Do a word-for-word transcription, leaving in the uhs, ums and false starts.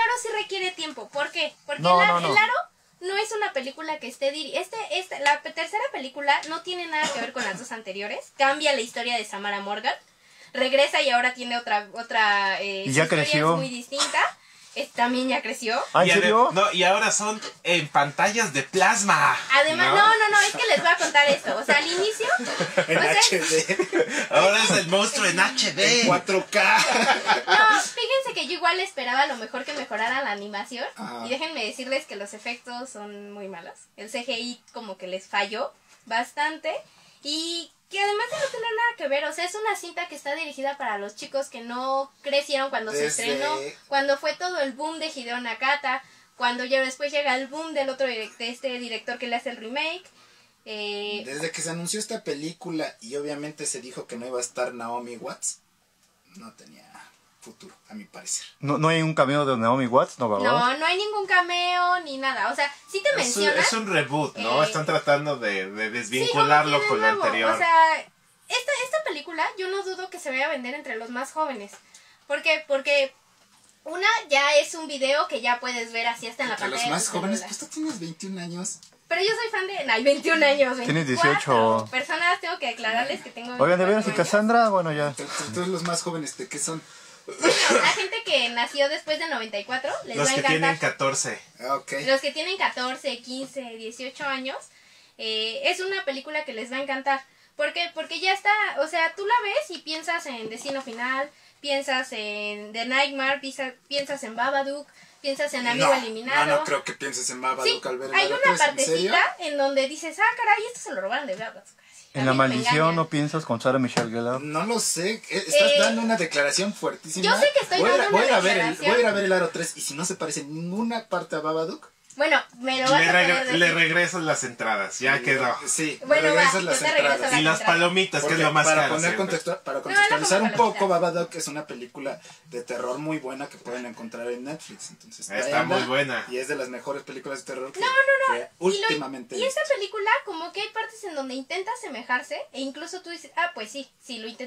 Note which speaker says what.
Speaker 1: aro sí requiere tiempo. ¿Por qué? Porque
Speaker 2: No,
Speaker 1: el,
Speaker 2: no, no.
Speaker 1: el aro no es una película que esté diri este, este, la tercera película no tiene nada que ver con las dos anteriores. Cambia la historia de Samara Morgan. Regresa y ahora tiene otra, otra eh,
Speaker 2: y ya
Speaker 1: su historia
Speaker 2: creció.
Speaker 1: es muy distinta. Es, también ya creció.
Speaker 2: ¿Ah, en
Speaker 3: y,
Speaker 2: serio?
Speaker 3: no, y ahora son en pantallas de plasma.
Speaker 1: Además,
Speaker 3: ¿no?
Speaker 1: no, no, no, es que les voy a contar esto. O sea, al inicio...
Speaker 4: En
Speaker 1: o sea,
Speaker 4: H D.
Speaker 3: Ahora es el monstruo en H D.
Speaker 4: En cuatro K.
Speaker 1: No, fíjense que yo igual esperaba a lo mejor que mejorara la animación.
Speaker 4: Ajá.
Speaker 1: Y déjenme decirles que los efectos son muy malos. El C G I como que les falló bastante. Y que además de no tener nada que ver, o sea, es una cinta que está dirigida para los chicos que no crecieron cuando
Speaker 4: Desde...
Speaker 1: se estrenó, cuando fue todo el boom de Hideo Nakata, cuando ya después llega el boom del otro direct de este director que le hace el remake. Eh...
Speaker 4: Desde que se anunció esta película y obviamente se dijo que no iba a estar Naomi Watts, no tenía futuro, a mi parecer.
Speaker 2: ¿No, no hay un cameo de Naomi Watts? No, ¿verdad?
Speaker 1: No, no hay ningún cameo ni nada. O sea, sí te
Speaker 3: Es un,
Speaker 1: menciona.
Speaker 3: es un reboot, ¿no?
Speaker 1: Eh,
Speaker 3: Están tratando de, de
Speaker 1: sí,
Speaker 3: desvincularlo
Speaker 1: como que de
Speaker 3: con lo
Speaker 1: nuevo.
Speaker 3: anterior.
Speaker 1: O sea, esta, esta película yo no dudo que se vaya a vender entre los más jóvenes. ¿Por qué? Porque una ya es un video que ya puedes ver así hasta en la
Speaker 4: Entre
Speaker 1: pantalla.
Speaker 4: los más
Speaker 1: de tu
Speaker 4: jóvenes,
Speaker 1: celular.
Speaker 4: pues tú tienes veintiún años.
Speaker 1: Pero yo soy fan de... No, hay veintiún años, veinticuatro.
Speaker 2: Tienes dieciocho.
Speaker 1: Personas, tengo que aclararles que tengo
Speaker 2: Oigan, de veras, y
Speaker 1: veinticuatro años.
Speaker 2: Cassandra, bueno, ya.
Speaker 4: Entonces los más jóvenes, ¿de qué son?
Speaker 1: Bueno, la gente que nació después del noventa y cuatro les
Speaker 3: Los
Speaker 1: va a
Speaker 3: que
Speaker 1: encantar.
Speaker 3: tienen catorce.
Speaker 4: Ah, ok.
Speaker 1: Los que tienen catorce, quince, dieciocho años, eh, es una película que les va a encantar. ¿Por qué? Porque ya está, o sea, tú la ves y piensas en Destino Final, piensas en The Nightmare, piensas, piensas en Babadook, piensas en Amigo
Speaker 4: no,
Speaker 1: Eliminado.
Speaker 4: No, no creo que pienses en Babadook
Speaker 1: Sí,
Speaker 4: al ver el
Speaker 1: hay
Speaker 4: aro
Speaker 1: una
Speaker 4: tres, ¿en serio?
Speaker 1: partecita en donde dices, ah, caray, esto se lo robaron de Babadook.
Speaker 2: En
Speaker 1: A
Speaker 2: La
Speaker 1: mí no me
Speaker 2: Maldición,
Speaker 1: engañan.
Speaker 2: ¿no piensas con Sarah Michelle Gellar?
Speaker 4: No lo sé, eh, estás
Speaker 1: Eh,
Speaker 4: dando una declaración fuertísima.
Speaker 1: yo sé que estoy
Speaker 4: voy a,
Speaker 1: dando
Speaker 4: voy
Speaker 1: una
Speaker 4: a ver el,
Speaker 1: declaración.
Speaker 4: Voy a ir a ver el aro tres y si no se parece en ninguna parte a Babadook.
Speaker 1: Bueno, me lo vas
Speaker 3: Le,
Speaker 1: a
Speaker 3: regre-
Speaker 1: poder
Speaker 3: le
Speaker 1: decir.
Speaker 3: regresas las entradas, ya
Speaker 4: Y-
Speaker 3: quedó.
Speaker 4: Sí,
Speaker 1: Bueno,
Speaker 4: me regresas
Speaker 1: va,
Speaker 4: las
Speaker 1: yo te regreso
Speaker 4: entradas.
Speaker 1: las
Speaker 3: Y las
Speaker 1: entradas.
Speaker 3: palomitas, que
Speaker 4: Porque
Speaker 3: es lo más
Speaker 4: para
Speaker 3: caro
Speaker 4: poner
Speaker 3: siempre.
Speaker 4: contextua- para
Speaker 1: no
Speaker 4: contextualizar
Speaker 1: como
Speaker 4: un poco,
Speaker 1: palomitas.
Speaker 4: Babadook es una película de terror muy buena que pueden encontrar en Netflix. Entonces,
Speaker 3: Está
Speaker 4: véanla,
Speaker 3: muy buena.
Speaker 4: Y es de las mejores películas de terror que,
Speaker 1: No, no, no.
Speaker 4: que
Speaker 1: Y, lo-
Speaker 4: últimamente he
Speaker 1: y esta
Speaker 4: visto.
Speaker 1: película, como que hay partes en donde intenta asemejarse, e incluso tú dices, ah, pues sí, sí, lo intenta.